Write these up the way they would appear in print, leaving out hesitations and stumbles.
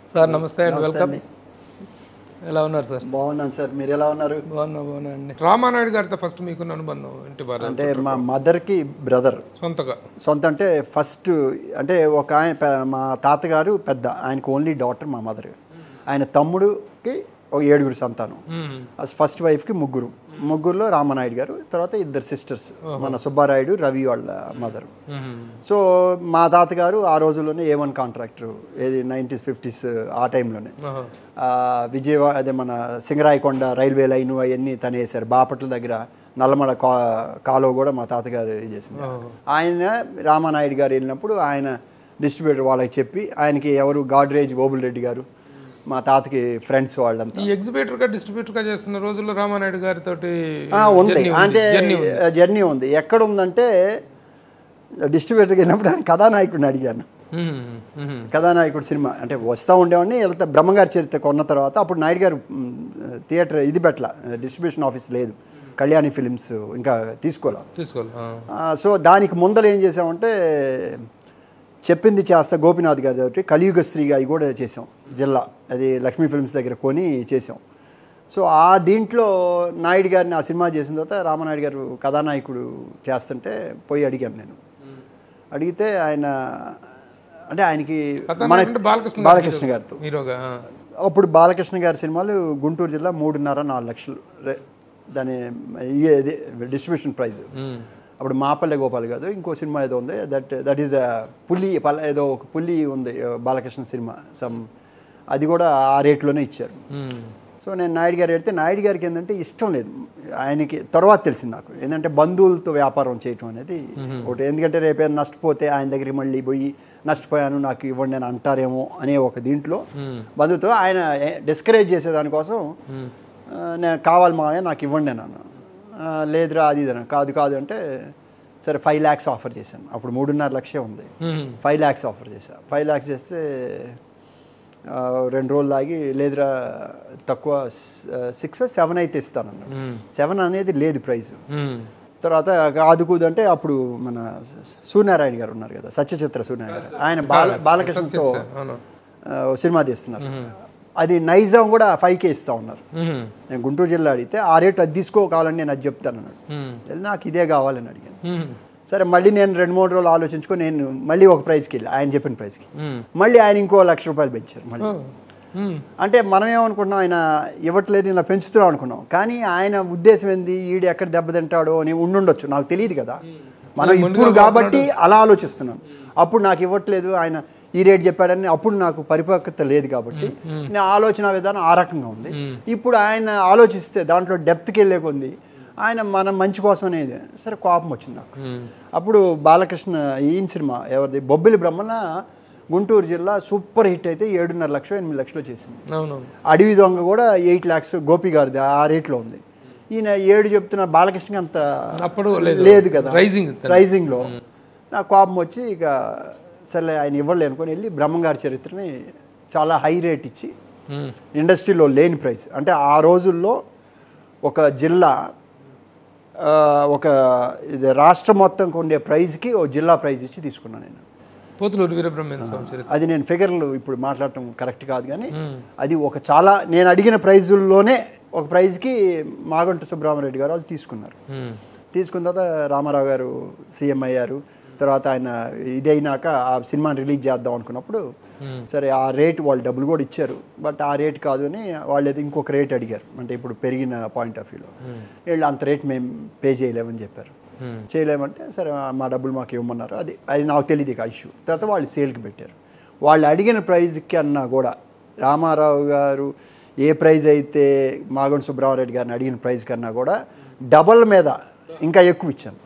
Sir నమస్తే అండి, welcome. ఎలా ఉన్నారు సార్? బాగున్నాను సార్, మీరు ఎలా ఉన్నారు? బాగున్నా అండి. రామానాయుడు గారితో ఫస్ట్ మీకున్న అనుబంధం ఏంటి? అంటే మా మదర్కి బ్రదర్, సొంత అంటే ఫస్ట్ అంటే ఒక ఆయన మా తాతగారు పెద్ద, ఆయనకు ఓన్లీ డాటర్ మా మదర్. ఆయన తమ్ముడుకి ఒక 7 సంతానం. ఫస్ట్ వైఫ్కి ముగ్గురులో రామానాయుడు గారు, తర్వాత 2 సిస్టర్స్, మన సుబ్బారాయుడు, రవి వాళ్ళ మదర్. సో మా తాతగారు ఆ రోజుల్లోనే A1 కాంట్రాక్టర్, ఏది 1950s ఆ టైంలోనే విజయవాడ, అదే మన సింగరాయకొండ రైల్వే లైన్ అవన్నీ తను వేశారు. బాపట్ల దగ్గర నల్లమల కాలువ కూడా మా తాతగారు చేసింది. ఆయన రామానాయుడు గారు వెళ్ళినప్పుడు ఆయన డిస్ట్రిబ్యూటర్ వాళ్ళకి చెప్పి, ఆయనకి ఎవరు గాడ్రేజ్ ఓబుల్ రెడ్డి గారు మా తాతకి ఫ్రెండ్స్ వాళ్ళంతా. ఈ ఎగ్జిబిటర్గా డిస్ట్రిబ్యూటర్గా చేస్తున్న రోజుల్లో రామానాయుడు గారితో ఉంది, అంటే జర్నీ ఉంది. ఎక్కడ ఉందంటే డిస్ట్రిబ్యూటర్కి వెళ్ళినప్పుడు ఆయన కథానాయకుడిని అడిగాను. కథానాయకుడు సినిమా అంటే వస్తూ ఉండేవాడిని, వెళ్తా బ్రహ్మంగారి చరిత్ర కొన్న తర్వాత అప్పుడు నాయుడు గారు థియేటర్ ఇది పెట్టల, డిస్ట్రిబ్యూషన్ ఆఫీస్ లేదు, కళ్యాణి ఫిలిమ్స్ ఇంకా తీసుకోవాలి. సో దానికి ముందర ఏం చేసామంటే చెప్పింది చేస్తా గోపీనాథ్ గారి దగ్గర కలియుగ స్త్రీగా అవి కూడా చేసాం, జిల్లా అది లక్ష్మీ ఫిల్మ్స్ దగ్గర కొని చేసాం. సో ఆ దీంట్లో నాయుడు గారిని ఆ సినిమా చేసిన తర్వాత రామానాయుడు గారు కథానాయకుడు చేస్తుంటే పోయి అడిగాను నేను. అడిగితే ఆయన అంటే ఆయనకి బాలకృష్ణ గారితో, అప్పుడు బాలకృష్ణ గారి సినిమాలు గుంటూరు జిల్లా 3.5-4 లక్షలు దాని డిస్ట్రిబ్యూషన్ ప్రైజ్. అప్పుడు మాపల్లె గోపాల్ కాదు, ఇంకో సినిమా ఏదో ఉంది, దట్ ఈస్ ద పులి, ఏదో ఒక పులి ఉంది బాలకృష్ణ సినిమా, అది కూడా ఆ రేట్లోనే ఇచ్చారు. సో నేను నాయుడు గారు పెడితే నాయుడు గారికి ఏంటంటే ఇష్టం లేదు, ఆయనకి తర్వాత తెలిసింది నాకు ఏంటంటే బంధువులతో వ్యాపారం చేయటం అనేది ఒకటి. ఎందుకంటే రేపేమైనా నష్టపోతే ఆయన దగ్గరికి మళ్ళీ పోయి నష్టపోయాను నాకు ఇవ్వండి అని అంటారేమో అనే ఒక దీంట్లో బంధువుతో ఆయన డిస్కరేజ్ చేసేదానికోసం నేను కావాలి మావయ్య నాకు ఇవ్వండి అన్నాను. లేదురా అది ఇదన్నా, కాదు అంటే సరే 5 lakhs ఆఫర్ చేశాను. అప్పుడు 3.5 లక్షే ఉంది, 5 lakhs ఆఫర్ చేశాను. 5 lakhs చేస్తే 2 రోజులు ఆగి లేదురా తక్కువ 6 or 7 అయితే ఇస్తానన్నాడు. 7 అనేది లేదు ప్రైజ్. తర్వాత కాదుకూదు అంటే అప్పుడు మన సూర్యనారాయణ గారు ఉన్నారు కదా, సత్యచిత్ర సూర్యనారాయణ గారు, ఆయన బాలకృష్ణతో సినిమా తీస్తున్నారు. అది నైజాం కూడా 5K ఇస్తా ఉన్నారు. నేను గుంటూరు జిల్లా అడిగితే ఆ రేటు అది తీసుకోవాలని నేను అది చెప్తాను అన్నాడు. నాకు ఇదే కావాలని అడిగాను. సరే మళ్ళీ నేను 2-3 రోజులు ఆలోచించుకొని నేను మళ్ళీ ఒక ప్రైజ్కి వెళ్ళి ఆయన చెప్పిన ప్రైజ్కి మళ్ళీ ఆయన ఇంకో ₹1,00,000 పెంచారు మళ్ళీ. అంటే మనం ఏమనుకుంటున్నాం, ఆయన ఇవ్వట్లేదు ఇలా పెంచుతున్నాం అనుకున్నాం, కానీ ఆయన ఉద్దేశం ఏంది, ఈడు ఎక్కడ దెబ్బతింటాడో అని ఉండుండొచ్చు, నాకు తెలియదు కదా. మనం ఇప్పుడు కాబట్టి అలా ఆలోచిస్తున్నాం. అప్పుడు నాకు ఇవ్వట్లేదు ఆయన ఈ రేట్ చెప్పాడని అప్పుడు నాకు పరిపక్వత లేదు కాబట్టి నా ఆలోచన విధానం ఆ రకంగా ఉంది. ఇప్పుడు ఆయన ఆలోచిస్తే దాంట్లో డెప్త్కి వెళ్ళే కొంది ఆయన మన మంచి కోసం అనేది సరే కోపం వచ్చింది నాకు. అప్పుడు బాలకృష్ణ ఈయన సినిమా ఎవరిది బొబ్బిలి బ్రహ్మణ గుంటూరు జిల్లా సూపర్ హిట్ అయితే 7.5 లక్షలు 8 లక్షలు చేసింది. అడవి దొంగ కూడా 8 lakhs గోపి గారిది ఆ రేట్లో ఉంది. ఈయన 7 చెప్తున్న బాలకృష్ణకి అంత అప్పుడు లేదు కదా రైజింగ్లో. నాకు కోపం వచ్చి ఇక సరే ఆయన ఇవ్వలే అనుకొని వెళ్ళి బ్రహ్మంగారి చరిత్రని చాలా హై రేట్ ఇచ్చి ఇండస్ట్రీలో లేని ప్రైస్, అంటే ఆ రోజుల్లో ఒక జిల్లా ఒక ఇది రాష్ట్రం మొత్తం ఉండే ప్రైజ్కి ఓ జిల్లా ప్రైజ్ ఇచ్చి తీసుకున్నాను నేను. అది నేను ఫిగర్లు ఇప్పుడు మాట్లాడటం కరెక్ట్ కాదు, కానీ అది ఒక చాలా నేను అడిగిన ప్రైజుల్లోనే ఒక ప్రైజ్కి మాగంటి సుబ్రహ్మరెడ్డి గారు వాళ్ళు తీసుకున్నారు. తీసుకున్న తర్వాత రామారావు గారు సీఎం అయ్యారు. తర్వాత ఆయన ఇదైనాక ఆ సినిమాని రిలీజ్ చేద్దాం అనుకున్నప్పుడు సరే ఆ రేట్ వాళ్ళు డబ్బులు కూడా ఇచ్చారు, బట్ ఆ రేట్ కాదు అని వాళ్ళు అయితే ఇంకొక రేట్ అడిగారు. అంటే ఇప్పుడు పెరిగిన పాయింట్ ఆఫ్ వ్యూలో వీళ్ళు అంత రేట్ మేము పే చేయలేమని చెప్పారు. చేయలేమంటే సరే మా డబ్బులు మాకు ఇవ్వమన్నారు. అది నాకు తెలియదు ఇక ఇష్యూ. తర్వాత వాళ్ళు సేల్కి పెట్టారు. వాళ్ళు అడిగిన ప్రైజ్కి అన్నా కూడా రామారావు గారు ఏ ప్రైజ్ అయితే మాగంటి సుబ్రహ్మరెడ్డి గారిని అడిగిన ప్రైజ్ కన్నా కూడా డబల్ మీద ఇంకా ఎక్కువ ఇచ్చాను.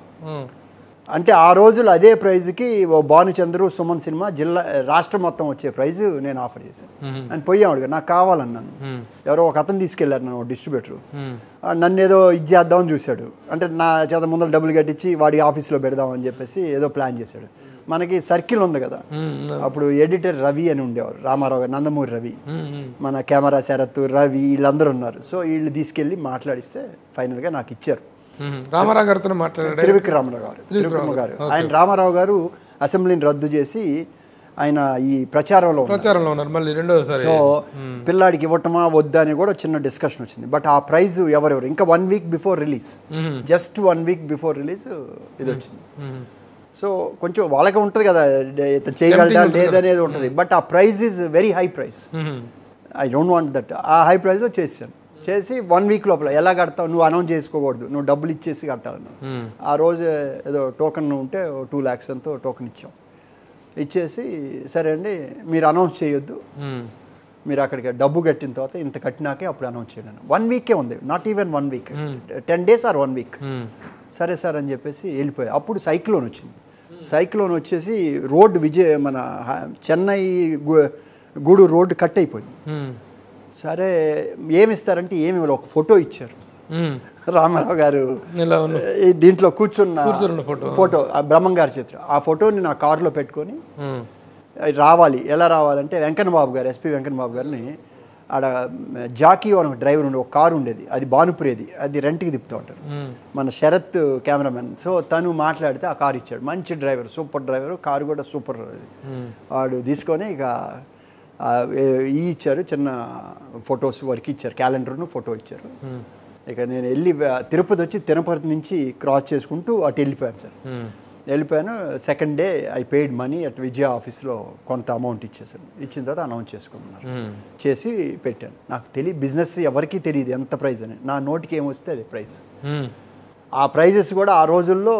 అంటే ఆ రోజులు అదే ప్రైజ్కి ఓ భానుచంద్రు సుమన్ సినిమా జిల్లా రాష్ట్రం మొత్తం వచ్చే ప్రైజ్ నేను ఆఫర్ చేశాను. అని పోయాడు నాకు కావాలన్నాను. ఎవరో ఒక అతను తీసుకెళ్లారు నన్ను డిస్ట్రిబ్యూటర్, నన్ను ఏదో ఇది చేద్దామని చూశాడు. అంటే నా చేత ముందర డబ్బులు కట్టించి వాడి ఆఫీస్లో పెడదామని చెప్పేసి ఏదో ప్లాన్ చేశాడు. మనకి సర్కిల్ ఉంది కదా, అప్పుడు ఎడిటర్ రవి అని ఉండేవారు, రామారావు గారు, నందమూరి రవి, మన కెమెరా శరత్ రవి వీళ్ళందరూ ఉన్నారు. సో వీళ్ళు తీసుకెళ్ళి మాట్లాడిస్తే ఫైనల్గా నాకు ఇచ్చారు. రామారావు గారితో మాట్లాడారు, త్రివిక్రమ గారు. ఆయన రామారావు గారు అసెంబ్లీని రద్దు చేసి ఆయన ఈ ప్రచారంలో ఉన్నారు మళ్ళీ రెండోసారి. సో పిల్లాడికి ఇవ్వటమా వద్దా అని కూడా చిన్న డిస్కషన్ వచ్చింది. బట్ ఆ ప్రైజ్ ఎవరెవరు ఇంకా 1 week before release, just 1 week before release ఇది వచ్చింది. సో కొంచెం వాళ్ళకి ఉంటుంది కదా ఇతను చేయగలడా లేదనేది ఉంటుంది. బట్ ఆ prize is very high price. I don't want that. ఆ హై ప్రైస్లో చేసి 1 వీక్ లోపల ఎలా కడతావు, నువ్వు అనౌన్స్ చేసుకోకూడదు, నువ్వు డబ్బులు ఇచ్చేసి కట్టాలను. ఆ రోజు ఏదో టోకెన్ ఉంటే 2 lakhs ఎంతో టోకెన్ ఇచ్చేసి సరే అండి మీరు అనౌన్స్ చేయొద్దు, మీరు అక్కడికి డబ్బు కట్టిన తర్వాత ఇంత కట్టినాకే అప్పుడు అనౌన్స్ చేయను. 1 వీకే ఉంది, not even 1 week, 10 days or 1 week. సరే సార్ అని చెప్పేసి వెళ్ళిపోయాయి. అప్పుడు సైక్లోన్ వచ్చింది. సైక్లోన్ వచ్చేసి రోడ్డు మన చెన్నై గూడూరు రోడ్డు కట్ అయిపోయింది. సరే ఏమి ఇస్తారంటే ఏమి ఒక ఫోటో ఇచ్చారు. రామారావు గారు దీంట్లో కూర్చున్న ఫోటో బ్రహ్మం గారి చిత్రం. ఆ ఫోటోని నా కారులో పెట్టుకొని రావాలి. ఎలా రావాలంటే వెంకన్న బాబు గారు, ఎస్పీ వెంకన్న బాబు గారిని ఆడ జాకీ అని డ్రైవర్ ఉండే ఒక కారు ఉండేది, అది భానుపురేది, అది రెంట్కి తిప్పుతూ ఉంటారు మన శరత్ కెమెరామెన్. సో తను మాట్లాడితే ఆ కారు ఇచ్చాడు. మంచి డ్రైవర్, సూపర్ డ్రైవర్, కారు కూడా సూపర్. వాడు తీసుకొని ఇక ఇచ్చారు, చిన్న ఫొటోస్ వరకు ఇచ్చారు, క్యాలెండర్ను ఫోటో ఇచ్చారు. ఇక నేను వెళ్ళి తిరుపతి వచ్చి తిరుపతి నుంచి క్రాస్ చేసుకుంటూ అటు వెళ్ళిపోయాను సార్. వెళ్ళిపోయాను. Second day I paid money at Vijaya ఆఫీస్లో కొంత అమౌంట్ ఇచ్చేసాను. ఇచ్చిన తర్వాత అనౌన్స్ చేసుకున్నారు, చేసి పెట్టాను. నాకు బిజినెస్ ఎవరికీ తెలియదు ఎంత ప్రైస్ అని. నా నోటికి ఏమొస్తే అది ప్రైస్. ఆ ప్రైజెస్ కూడా ఆ రోజుల్లో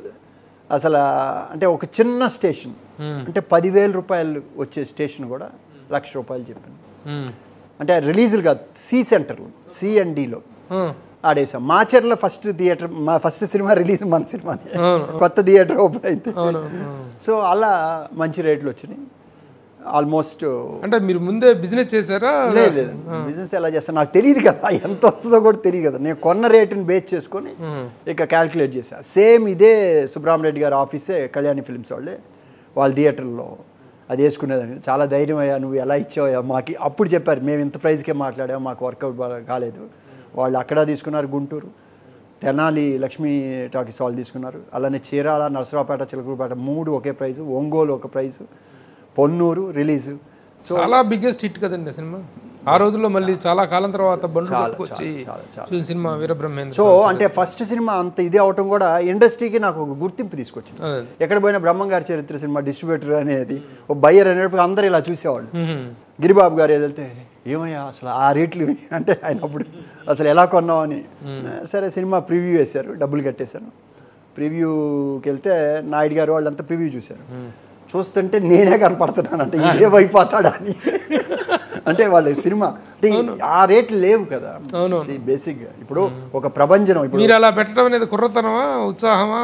అసలు అంటే ఒక చిన్న స్టేషన్ అంటే 10,000 రూపాయలు వచ్చే స్టేషన్ కూడా ₹1,00,000 చెప్పాను. అంటే రిలీజులు కాదు, సి సెంటర్లో, C&Dలో ఆడేసాం. మాచర్ల ఫస్ట్ థియేటర్, మా ఫస్ట్ సినిమా రిలీజ్ మన సినిమా, కొత్త థియేటర్ ఓపెన్ అయితే. సో అలా మంచి రేట్లు వచ్చినాయి. ఆల్మోస్ట్ అంటే మీరు ముందే బిజినెస్ చేశారా? లేదు, బిజినెస్ ఎలా చేస్తాను నాకు తెలియదు కదా, ఎంత వస్తుందో కూడా తెలియదు కదా. నేను కొన్న రేటుని బేస్ చేసుకొని ఇక క్యాల్కులేట్ చేశాను. సేమ్ ఇదే సుబ్రహ్మరెడ్డి గారి ఆఫీసే కళ్యాణి ఫిల్మ్స్ వాళ్ళ థియేటర్లో అది వేసుకునేదాన్ని. చాలా ధైర్యం అయ్యా, నువ్వు ఎలా ఇచ్చావయ్యా మాకు. అప్పుడు చెప్పారు మేము ఇంత ప్రైస్కే మాట్లాడాము, మాకు వర్కౌట్ కాలేదు. వాళ్ళు అక్కడ తీసుకున్నారు, గుంటూరు, తెనాలి లక్ష్మీ టాకీస్ వాళ్ళు తీసుకున్నారు. అలానే చీరాల, నరసరావుపేట, చిలకూరుపేట 3 ఒకే ప్రైజు, ఒంగోలు ఒక ప్రైజు, పొన్నూరు రిలీజు. సో చాలా బిగ్గెస్ట్ హిట్ కదండి సినిమా ఆ రోజుల్లో. మళ్ళీ చాలా కాలం తర్వాత వచ్చి సినిమా వీరబ్రహ్మేంద్ర. సో అంటే ఫస్ట్ సినిమా అంత ఇది అవటం కూడా ఇండస్ట్రీకి నాకు ఒక గుర్తింపు తీసుకొచ్చింది. ఎక్కడ పోయినా బ్రహ్మం గారి చరిత్ర సినిమా డిస్ట్రిబ్యూటర్ అనేది, ఒక బయ్యర్ అనేటప్పుడు అందరూ ఇలా చూసేవాళ్ళు. గిరిబాబు గారు ఏదైతే ఏమయ్యా అసలు ఆ రేట్లు అంటే ఆయన అప్పుడు అసలు ఎలా కొన్నావు అని. సరే సినిమా ప్రివ్యూ వేశారు, డబ్బులు కట్టేశాను. ప్రివ్యూకి వెళ్తే నాయుడు గారు వాళ్ళంతా ప్రివ్యూ చూశారు. చూస్తుంటే నేనే కనపడుతున్నాను అంటే ఏమైపోతాడా అని. అంటే వాళ్ళ సినిమా అంటే ఆ రేట్లు లేవు కదా బేసిక్గా. ఇప్పుడు ఒక ప్రభంజనం, ఇప్పుడు మీరు అలా పెట్టడం అనేది కుర్రతనమా, ఉత్సాహమా,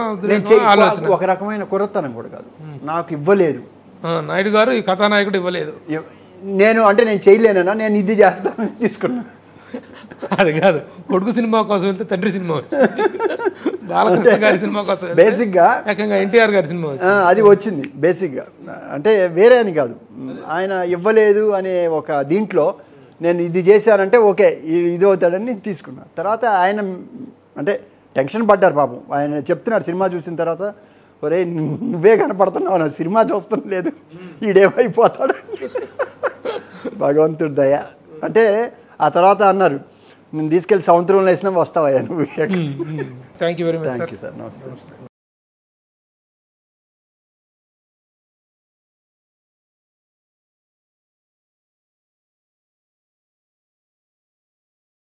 ఒక రకమైన కుర్రతనం కూడా కాదు. నాకు ఇవ్వలేదు నాయుడు గారు, ఈ కథానాయకుడు ఇవ్వలేదు. నేను అంటే నేను చేయలేనా, నేను ఇది చేస్తానని తీసుకున్నాను. అది కాదు, కొడుకు సినిమా కోసం వెళ్తే తండ్రి సినిమా వచ్చింది, బాలకృష్ణ గారి సినిమా కోసం బేసిక్గా ఏకంగా ఎన్టీఆర్ గారి సినిమా అది వచ్చింది బేసిక్గా. అంటే వేరే అని కాదు, ఆయన ఇవ్వలేదు అనే ఒక దీంట్లో నేను ఇది చేశానంటే ఓకే ఇది అవుతాడని నేను తీసుకున్నాను. తర్వాత ఆయన అంటే టెన్షన్ పడ్డారు పాపం. ఆయన చెప్తున్నాడు సినిమా చూసిన తర్వాత, ఒరే నువ్వే కనపడుతున్నావు, నా సినిమా చూస్తాను లేదు, ఈడేమైపోతాడు. భగవంతుడు దయ. అంటే ఆ తర్వాత అన్నారు, నేను తీసుకెళ్ళి సముద్రంలో వేసినా వస్తావయ్యా నువ్వు. Thank you very much sir. నమస్తే.